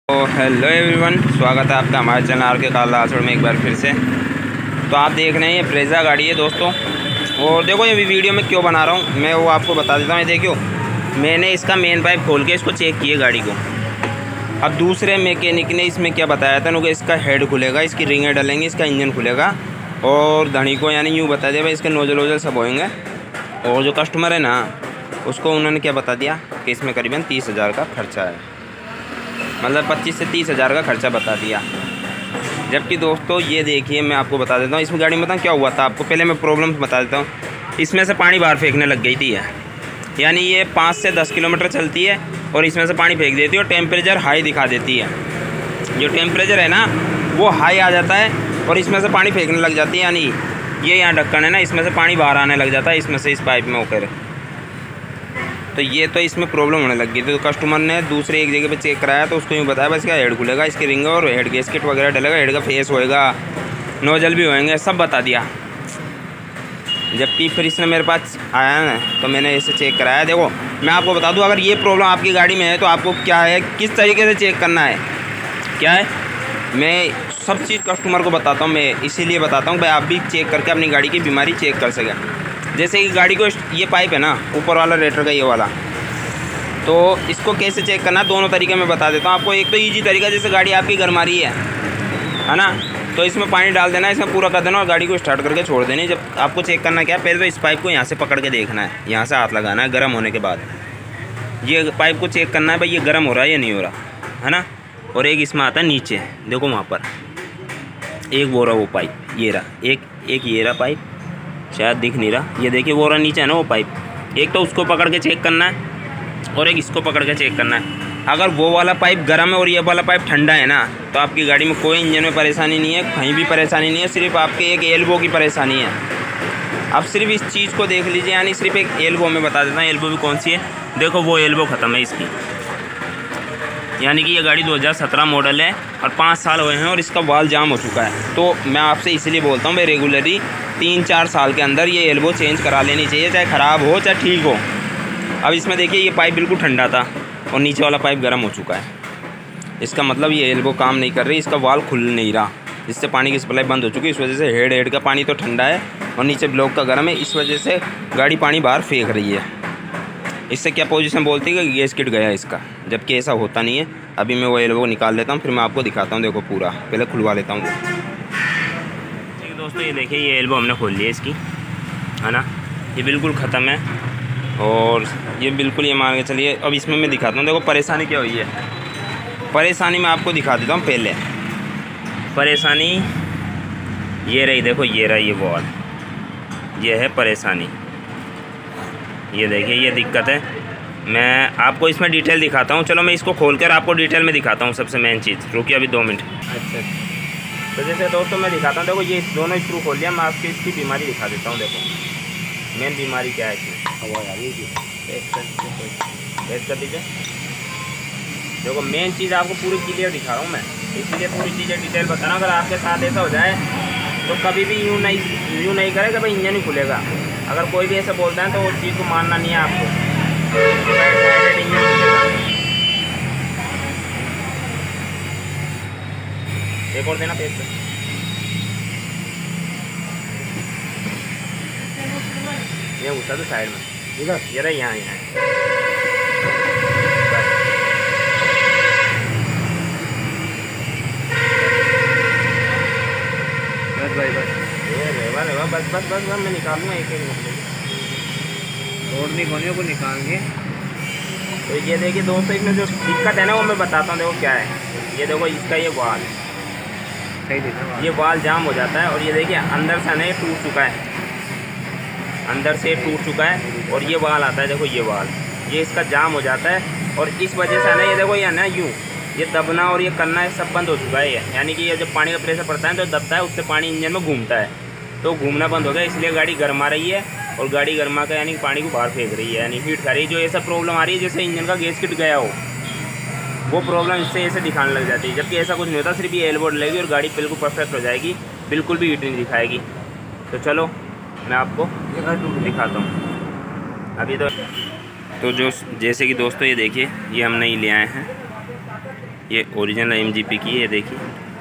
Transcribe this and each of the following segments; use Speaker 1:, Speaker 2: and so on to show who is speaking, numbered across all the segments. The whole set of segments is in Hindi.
Speaker 1: तो हेलो एवरीवन, स्वागत है आपका हमारे चैनल आर के कार लासड़ में एक बार फिर से। तो आप देख रहे हैं ये ब्रेजा गाड़ी है दोस्तों। और देखो ये वीडियो में क्यों बना रहा हूँ मैं वो आपको बता देता हूँ। ये देखियो, मैंने इसका मेन पाइप खोल के इसको चेक किया गाड़ी को। अब दूसरे मैकेनिक ने इसमें क्या बताया था कि इसका हेड खुलेगा, इसकी रिंगें डलेंगी, इसका इंजन खुलेगा और धनी को यानी यूँ बता दिया भाई इसके नोजल वोजल सब होएंगे। और जो कस्टमर है ना उसको उन्होंने क्या बता दिया कि इसमें करीबन 30,000 का खर्चा है, मतलब 25 से 30,000 का खर्चा बता दिया। जबकि दोस्तों ये देखिए मैं आपको बता देता हूँ इसमें गाड़ी में बताऊँ क्या हुआ था आपको। पहले मैं प्रॉब्लम बता देता हूँ। इसमें से पानी बाहर फेंकने लग गई थी यानी ये 5 से 10 किलोमीटर चलती है और इसमें से पानी फेंक देती है और टेम्परेचर हाई दिखा देती है। जो टेम्परेचर है ना वो हाई आ जाता है और इसमें से पानी फेंकने लग जाती है। यानी ये यहाँ ढक्कन है ना, इसमें से पानी बाहर आने लग जाता है इसमें से, इस पाइप में होकर। तो ये तो इसमें प्रॉब्लम होने लग गई थी। तो कस्टमर ने दूसरे एक जगह पे चेक कराया तो उसको यूँ बताया बस इसका हेड खुलेगा, इसकी रिंग और हेड गैस्केट वगैरह डलेगा, हेड का फेस होएगा, नोजल भी होएंगे, सब बता दिया। जबकि फिर इसने मेरे पास आया ना तो मैंने इसे चेक कराया। देखो मैं आपको बता दूं, अगर ये प्रॉब्लम आपकी गाड़ी में है तो आपको क्या है, किस तरीके से चेक करना है, क्या है, मैं सब चीज़ कस्टमर को बताता हूँ। मैं इसीलिए बताता हूँ भाई आप भी चेक करके अपनी गाड़ी की बीमारी चेक कर सकें। जैसे कि गाड़ी को ये पाइप है ना ऊपर वाला रेटर का ये वाला, तो इसको कैसे चेक करना है दोनों तरीके में बता देता हूँ आपको। एक तो ईजी तरीका, जैसे गाड़ी आपकी गर्म आ रही है ना, तो इसमें पानी डाल देना है, इसमें पूरा कर देना और गाड़ी को स्टार्ट करके छोड़ देनी। जब आपको चेक करना क्या है, पहले तो इस पाइप को यहाँ से पकड़ के देखना है, यहाँ से हाथ लगाना है गर्म होने के बाद। ये पाइप को चेक करना है भाई ये गर्म हो रहा है या नहीं हो रहा है ना। और एक इसमें आता है नीचे, देखो वहाँ पर एक वो रहा वो पाइप, ये रहा एक ये रहा पाइप, शायद दिख नहीं रहा, ये देखिए वो रहा नीचे है ना वो पाइप। एक तो उसको पकड़ के चेक करना है और एक इसको पकड़ के चेक करना है। अगर वो वाला पाइप गर्म है और ये वाला पाइप ठंडा है ना तो आपकी गाड़ी में कोई इंजन में परेशानी नहीं है, कहीं भी परेशानी नहीं है, सिर्फ आपके एक एल्बो की परेशानी है। आप सिर्फ इस चीज़ को देख लीजिए, यानी सिर्फ एक एल्बो में बता देता हूँ। एल्बो भी कौन सी है, देखो वो एल्बो ख़त्म है इसकी। यानी कि ये गाड़ी 2017 मॉडल है और 5 साल हुए हैं और इसका वाल जाम हो चुका है। तो मैं आपसे इसलिए बोलता हूँ भाई रेगुलरली 3-4 साल के अंदर ये एल्बो चेंज करा लेनी चाहिए, चाहे ख़राब हो चाहे ठीक हो। अब इसमें देखिए ये पाइप बिल्कुल ठंडा था और नीचे वाला पाइप गर्म हो चुका है। इसका मतलब ये एल्बो काम नहीं कर रही, इसका वाल खुल नहीं रहा, जिससे पानी की सप्लाई बंद हो चुकी है। इस वजह से हेड का पानी तो ठंडा है और नीचे ब्लॉक का गर्म है, इस वजह से गाड़ी पानी बाहर फेंक रही है। इससे क्या पोजीशन बोलती है कि गैस किट गया इसका, जबकि ऐसा होता नहीं है। अभी मैं वो एल्बो निकाल लेता हूँ फिर मैं आपको दिखाता हूँ। देखो पूरा पहले खुलवा लेता हूँ। ठीक है दोस्तों, ये देखिए ये एल्बो हमने खोल लिया इसकी, है ना, ये बिल्कुल ख़त्म है और ये बिल्कुल, ये मान के चलिए। अब इसमें मैं दिखाता हूँ, देखो परेशानी क्या हुई है। परेशानी मैं आपको दिखा देता हूँ। पहले परेशानी ये रही, देखो ये रहा ये वॉल, ये है परेशानी। ये देखिए ये दिक्कत है। मैं आपको इसमें डिटेल दिखाता हूँ। चलो मैं इसको खोलकर आपको डिटेल में दिखाता हूँ। सबसे मेन चीज़, रुकिए अभी 2 मिनट। अच्छा तो जैसे दोस्तों मैं दिखाता हूँ, देखो ये दोनों स्क्रू खोल लिया। मैं आपको इसकी बीमारी दिखा देता हूँ। देखो मेन बीमारी क्या है इसमें, हवा आ रही है, टेस्ट कर दीजिए। देखो मेन चीज़ आपको पूरी क्लियर दिखा रहा हूँ मैं, इसलिए पूरी चीज़ें डिटेल बता रहा हूँ। अगर आपके साथ ऐसा हो जाए तो कभी भी यूँ नहीं करे कि भाई इंजन ही खुलेगा। अगर कोई भी ऐसा बोलता है तो उस चीज़ को मानना नहीं है आपको। एक और देना पेज पे, ये घुसा तो साइड में, इधर ये रहा यहाँ बस भाई बस बस मैं निकालूंगा एक रोड नहीं खोने को निकाल के। तो ये देखिए दोस्तों इसमें जो दिक्कत है ना वो मैं बताता हूँ। देखो क्या है, ये देखो इसका ये वाल सही देखो, ये वाल जाम हो जाता है और ये देखिए अंदर से ना टूट चुका है, अंदर से टूट चुका है और ये वाल आता है, देखो ये वाल, ये इसका जाम हो जाता है और इस वजह से ना ये देखो ये ना यूँ ये दबना और ये करना है सब बंद हो चुका है। यानी कि ये जब पानी का प्रेशर पड़ता है तो दबता है, उससे पानी इंजन में घूमता है, तो घूमना बंद हो गया, इसलिए गाड़ी गर्मा रही है और गाड़ी गर्मा का यानी पानी को बाहर फेंक रही है, यानी हीट कर रही है। जो ऐसा प्रॉब्लम आ रही है जैसे इंजन का गैस किट गया हो, वो प्रॉब्लम इससे ऐसे दिखाने लग जाती है। जबकि ऐसा कुछ नहीं होता, सिर्फ ये एल्बो लगेगी और गाड़ी बिल्कुल परफेक्ट हो जाएगी, बिल्कुल भी हीट नहीं दिखाएगी। तो चलो मैं आपको दिखाता हूँ अभी। तो जो जैसे कि दोस्तों ये देखिए ये हम नहीं ले आए हैं, ये ओरिजिनल MGP की है, देखिए।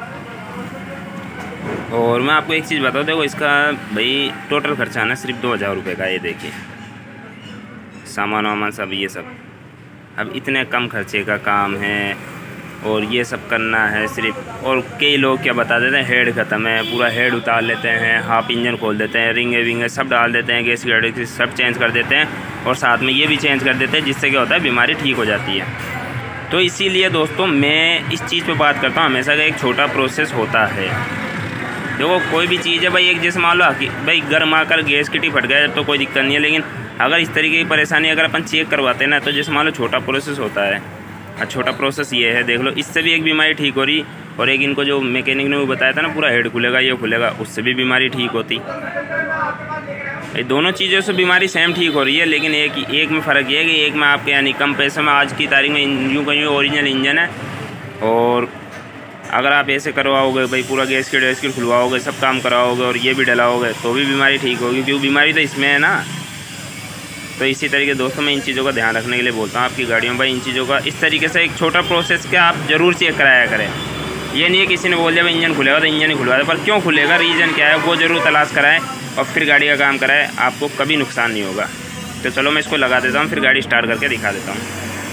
Speaker 1: और मैं आपको एक चीज़ बता दूँ, देखो इसका भाई टोटल खर्चा है ना सिर्फ 2000 रुपये का। ये देखिए सामान वामान सब, ये सब अब इतने कम खर्चे का काम है और ये सब करना है सिर्फ। और कई लोग क्या बता देते हैं, हेड ख़त्म है, पूरा हेड उतार लेते हैं, हाफ इंजन खोल देते हैं, रिंगे विंगे सब डाल देते हैं, गैस की गाड़ी सब चेंज कर देते हैं और साथ में ये भी चेंज कर देते हैं, जिससे क्या होता है बीमारी ठीक हो जाती है। तो इसीलिए दोस्तों मैं इस चीज़ पे बात करता हूँ हमेशा का एक छोटा प्रोसेस होता है। देखो कोई भी चीज़ है भाई, एक जैसे मान लो कि भाई गर्म आकर गैस की टिप फट गया तो कोई दिक्कत नहीं है, लेकिन अगर इस तरीके की परेशानी अगर अपन चेक करवाते हैं ना, तो जैसे मान लो छोटा प्रोसेस होता है। छोटा प्रोसेस ये है, देख लो इससे भी एक बीमारी ठीक हो रही, और एक इनको जो मैकेनिक ने वो बताया था ना पूरा हेड खुलेगा ये खुलेगा, उससे भी बीमारी ठीक होती। ये दोनों चीज़ों से बीमारी सेम ठीक हो रही है, लेकिन एक में फ़र्क ये है कि एक में आपके यानी कम पैसे में आज की तारीख में यूँ कहीं ओरिजिनल इंजन है, और अगर आप ऐसे करवाओगे भाई पूरा गैस की खुलवाओगे, सब काम कराओगे और ये भी डलाओगे तो भी बीमारी ठीक होगी, क्योंकि बीमारी तो इसमें है ना। तो इसी तरीके दोस्तों मैं इन चीज़ों का ध्यान रखने के लिए बोलता हूँ आपकी गाड़ियों में भाई, इन चीज़ों का इस तरीके से एक छोटा प्रोसेस के आप ज़रूर चेक कराया करें। ये नहीं है किसी ने बोल दिया भाई इंजन खुलेगा तो इंजन ही खुलवा दे, पर क्यों खुलेगा, रीज़न क्या है वो ज़रूर तलाश कराएं और फिर गाड़ी का काम कराएं, आपको कभी नुकसान नहीं होगा। तो चलो मैं इसको लगा देता हूँ, फिर गाड़ी स्टार्ट करके दिखा देता हूँ।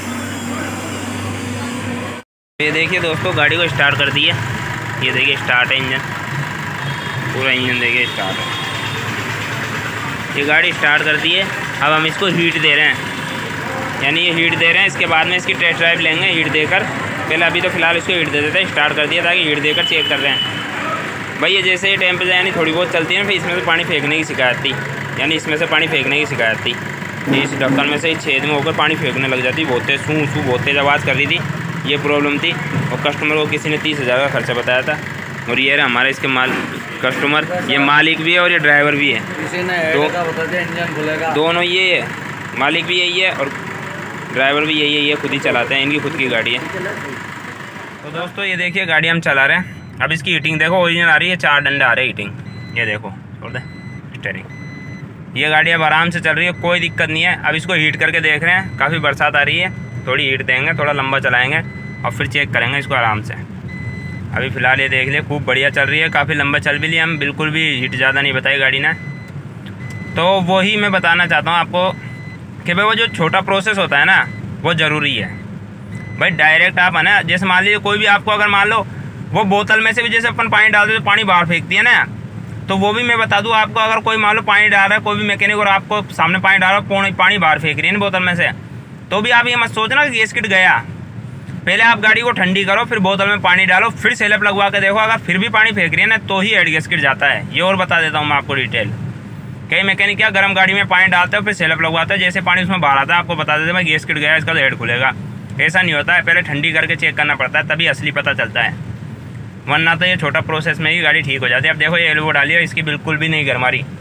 Speaker 1: ये देखिए दोस्तों गाड़ी को स्टार्ट कर दिए, ये देखिए स्टार्ट है इंजन, पूरा इंजन देखिए स्टार्ट है। ये गाड़ी स्टार्ट कर दी है। अब हम इसको हीट दे रहे हैं, यानी ये हीट दे रहे हैं, इसके बाद में इसकी टेस्ट ड्राइव लेंगे हीट देकर। पहले अभी तो फ़िलहाल इसको हीट दे देते हैं, स्टार्ट कर दिया ताकि हीट देकर चेक कर रहे हैं भाई। ये जैसे टेम्परेचर यानी थोड़ी बहुत चलती है ना, फिर इसमें से पानी फेंकने की शिकायत थी, यानी इसमें से पानी फेंकने की शिकायत थी। इस ढक्कन में से छेद में होकर पानी फेंकने लग जाती, बहुत तेज सूँ बहुत तेज आवाज़ कर रही थी, ये प्रॉब्लम थी। और कस्टमर को किसी ने 30,000 का खर्चा बताया था, और ये रहा हमारे इसके कस्टमर, ये मालिक भी है और ये ड्राइवर भी है। तो
Speaker 2: इंजन खुलेगा,
Speaker 1: दोनों ये है, मालिक भी यही है और ड्राइवर भी यही है, ये खुद ही चलाते हैं, इनकी खुद की गाड़ी है। तो दोस्तों ये देखिए गाड़ी हम चला रहे हैं। अब इसकी हीटिंग देखो ओरिजिनल आ रही है, 4 डंडे आ रहे हैं हीटिंग, ये देखो छोड़ दे स्टीयरिंग। ये गाड़ी अब आराम से चल रही है, कोई दिक्कत नहीं है। अब इसको हीट करके देख रहे हैं, काफ़ी बरसात आ रही है, थोड़ी हीट देंगे, थोड़ा लंबा चलाएँगे और फिर चेक करेंगे इसको आराम से। अभी फ़िलहाल ये देख लिया खूब बढ़िया चल रही है, काफ़ी लंबा चल भी लिया हम, बिल्कुल भी हीट ज़्यादा नहीं बताई गाड़ी ने। तो वही मैं बताना चाहता हूँ आपको कि भाई वो जो छोटा प्रोसेस होता है ना वो ज़रूरी है भाई। डायरेक्ट आप है ना, जैसे मान लीजिए कोई भी आपको अगर मान लो वो बोतल में से भी जैसे अपन पानी डालते तो पानी बाहर फेंकती है ना, तो वो भी मैं बता दूँ आपको, अगर कोई मान लो पानी डाल रहा है कोई भी मैकेनिक और आपको सामने पानी डाल रहा है, पानी बाहर फेंक रही है ना बोतल में से, तो भी आप ये मत सोचना कि गैस किट गया। पहले आप गाड़ी को ठंडी करो, फिर बोतल में पानी डालो, फिर सेलअप लगवा के देखो, अगर फिर भी पानी फेंक रही है ना तो ही हेड गैस किट जाता है। ये और बता देता हूँ मैं आपको डिटेल। कई मैकेनिक क्या गर्म गाड़ी में पानी डालते हैं फिर सेलअप लगवाता है, जैसे पानी उसमें बाहर आता है आपको बता देते हैं भाई गैस किट गया, इसका तो हेड खुलेगा। ऐसा नहीं होता है, पहले ठंडी करके चेक करना पड़ता है, तभी असली पता चलता है, वरना तो ये छोटा प्रोसेस में ही गाड़ी ठीक हो जाती है। अब देखो ये एल्बो डाली है, इसकी बिल्कुल भी नहीं गर्मा रही,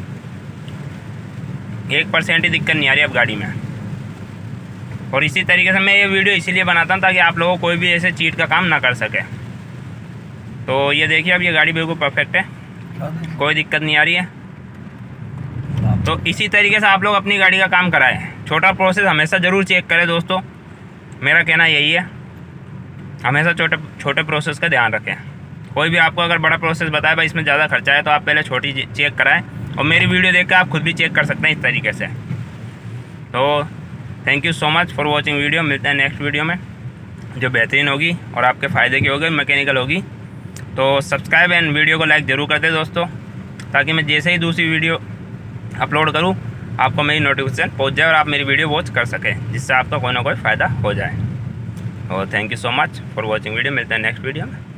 Speaker 1: 1% ही दिक्कत नहीं आ रही अब गाड़ी में। और इसी तरीके से मैं ये वीडियो इसीलिए बनाता हूँ ताकि आप लोगों को कोई भी ऐसे चीट का काम ना कर सके। तो ये देखिए अब ये गाड़ी बिल्कुल परफेक्ट है, कोई दिक्कत नहीं आ रही है। तो इसी तरीके से आप लोग अपनी गाड़ी का काम कराएं, छोटा प्रोसेस हमेशा ज़रूर चेक करें दोस्तों, मेरा कहना यही है। हमेशा छोटे प्रोसेस का ध्यान रखें। कोई भी आपको अगर बड़ा प्रोसेस बताए भाई इसमें ज़्यादा खर्चा है, तो आप पहले छोटी चेक कराएं, और मेरी वीडियो देख कर आप खुद भी चेक कर सकते हैं इस तरीके से। तो thank you so much for watching video. मिलते हैं नेक्स्ट वीडियो में जो बेहतरीन होगी और आपके फ़ायदे की होगी, मैकेनिकल होगी। तो सब्सक्राइब एंड वीडियो को लाइक ज़रूर कर दें दोस्तों, ताकि मैं जैसे ही दूसरी वीडियो अपलोड करूं आपको मेरी नोटिफिकेशन पहुंच जाए और आप मेरी वीडियो वॉच कर सकें, जिससे आपका कोई ना कोई फ़ायदा हो जाए। और thank you so much for watching video. मिलते हैं नेक्स्ट वीडियो में।